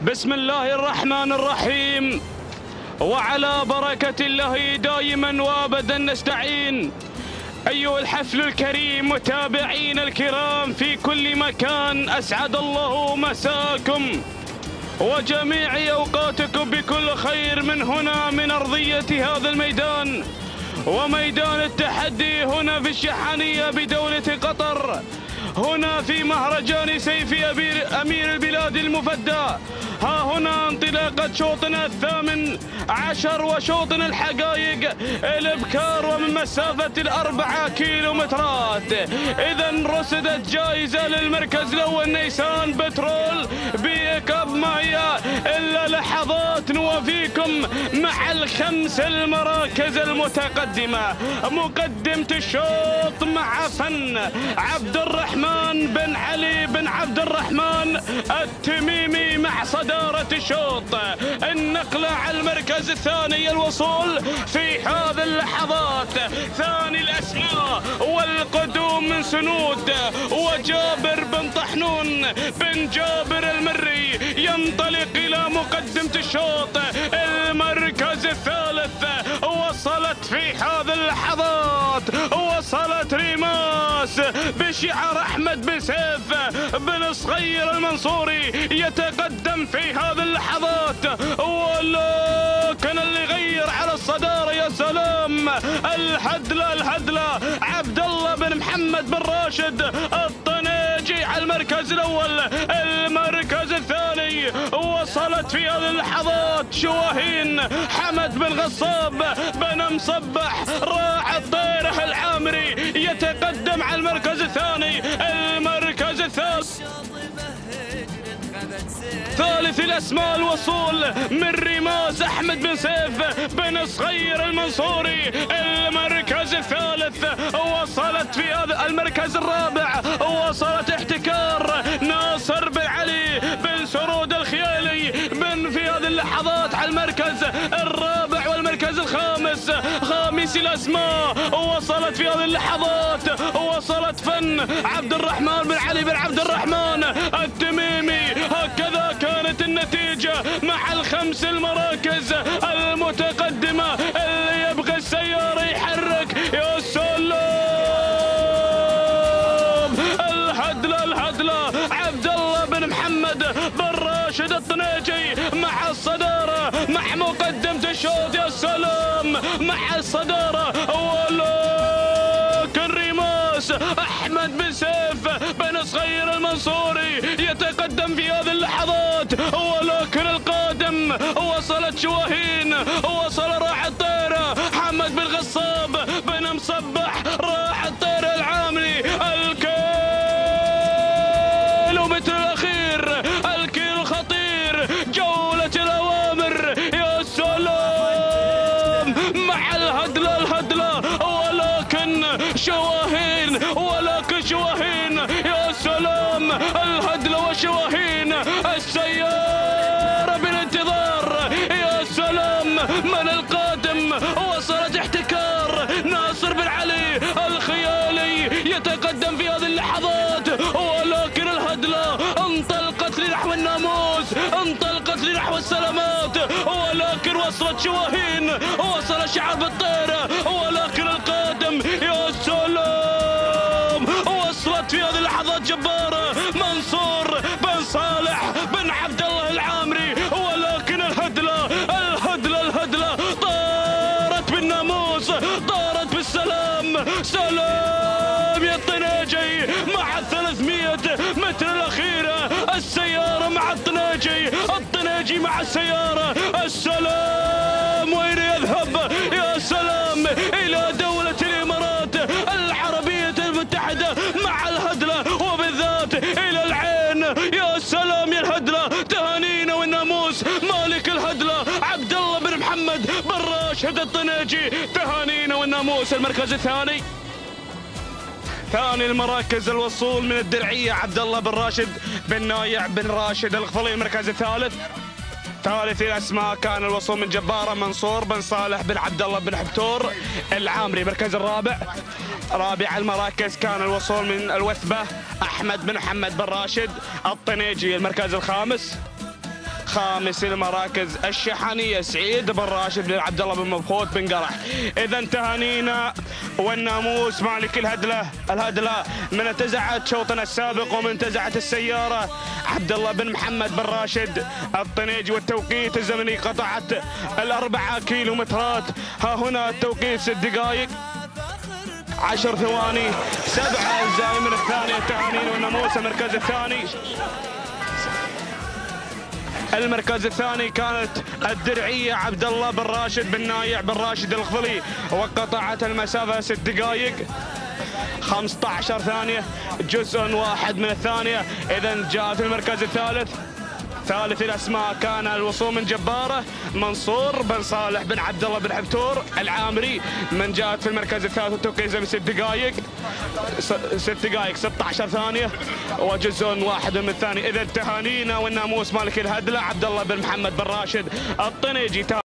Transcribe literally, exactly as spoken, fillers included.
بسم الله الرحمن الرحيم، وعلى بركة الله دائما وابدا نستعين. أيها الحفل الكريم، متابعين الكرام في كل مكان، أسعد الله مساكم وجميع أوقاتكم بكل خير من هنا من أرضية هذا الميدان وميدان التحدي هنا في الشحانية بدولة قطر، هنا في مهرجان سيف أمير البلاد المفدى. ها هنا انطلاقة شوطنا الثامن عشر وشوطنا الحقائق الابكار ومن مسافة الأربعة كيلومترات. إذا رصدت جائزة للمركز الأول نيسان بترول بيكاب، ما هي إلا لحظات نوافيكم مع الخمس المراكز المتقدمة. مقدمة الشوط مع فن عبد الرحمن بن علي بن عبد الرحمن التميمي مع صدارة الشوط. النقلة على المركز الثاني، الوصول في هذه اللحظات ثاني الأسماء والقدوم من سنود وجابر بن طحنون بن جابر المري ينطلق إلى مقدمة الشوط. المركز الثالث وصلت في هذه اللحظات، وصلت ريماس بشعار أحمد بن سيف بن صغير المنصوري يتقدم في هذه اللحظات، ولكن اللي غير على الصدارة يا سلام الهدلة الهدلة عبد الله بن محمد بن راشد الطنيجي على المركز الأول. المركز الثاني وصلت في هذه اللحظات شواهين حمد بن غصاب بن مصبح راعي الطيرة العامري يتقدم على المركز الثاني. المركز الثالث ثالث الأسماء الوصول من رماس أحمد بن سيف بن صغير المنصوري. المركز الثالث وصلت في هذا المركز الرابع، وصلت احتكار ناصر بن علي بن سرود الخيالي بن في هذه اللحظات على المركز الرابع. والمركز الخامس خامس الأسماء وصلت في هذه اللحظات، وصلت فن عبد الرحمن بن علي بن عبد الرحمن التميمي. هكذا كانت النتيجة مع الخمس المراكز المتقدمة. اللي يبغى السيارة يحرك يا سلام، الهدلة الهدلة عبد الله بن محمد بن راشد الطنيجي مع الصدارة مع مقدمة الشوط يا سلام مع الصدارة. ولكن ريماس أحمد بن سيف بن صغير المنصوري يتقدم في هذه اللحظات، ولكن القادم وصلت شواهين، وصل راح الطيرة حمد بن غصاب بن مصبح راح الطيرة العامري. الكيلومتر الأخير، الكيلو الخطير، جولة الأوامر يا سلام مع الهدلة الهدلة. ولكن شواهين، ولكن شواهين يا سلام الهدلة وشواهين. السيارة بالانتظار يا سلام من القادم. وصلت احتكار ناصر بن علي الخيالي يتقدم في هذه اللحظات، ولكن الهدلة انطلقت لنحو الناموس، انطلقت لنحو السلامات. ولكن وصلت شواهين، وصل شعب الطيرة، ولكن القادم يا سلام وصلت في هذه اللحظات جبارة منصور بن صالح بن عبد الله العامري. ولكن الهدلة الهدلة الهدلة طارت بالناموس، طارت بالسلام. سلام يا الطنيجي مع الثلاثمية متر الأخيرة، السيارة مع الطنيجي، الطنيجي مع السيارة. السلام وين يذهب يا سلام؟ إلى دولة الإمارات العربية المتحدة مع الهدلة، وبالذات إلى العين. يا سلام يا الهدلة، تهانينا والناموس مالك الهدلة عبد الله بن محمد بن راشد الطنيجي، تهانينا والناموس. المركز الثاني، ثاني المراكز الوصول من الدرعية عبد الله بن راشد بن نايع بن راشد الغفلي. المركز الثالث، ثالث الأسماء كان الوصول من جبارة منصور بن صالح بن عبد الله بن حبتور العامري. المركز الرابع، رابع المراكز كان الوصول من الوثبة أحمد بن محمد بن راشد الطنيجي. المركز الخامس، خامس المراكز الشحنيه سعيد بن راشد بن عبد الله بن مبخوت بن قرح. اذا تهانينا والناموس مالك الهدله، الهدله من انتزعت شوطنا السابق ومن انتزعت السياره عبد الله بن محمد بن راشد الطنيجي، والتوقيت الزمني قطعت الاربعه كيلومترات. ها هنا التوقيت ست دقائق عشر ثواني سبعة أجزاء من الثانية. تهانينا والناموس. المركز الثاني المركز الثاني كانت الدرعية عبد الله بن راشد بن نايع بن راشد الغفلي، وقطعت المسافة ست دقائق خمسة عشر ثانية جزء واحد من الثانية. إذا جاء في المركز الثالث. ثالث الاسماء كان الوصول من جباره منصور بن صالح بن عبد الله بن حبتور العامري، من جاءت في المركز الثالث التوقيت بست دقائق ست دقائق ستة عشر ثانيه وجزء واحد من الثاني. اذا تهانينا والناموس مالك الهدله عبد الله بن محمد بن راشد الطنيجي.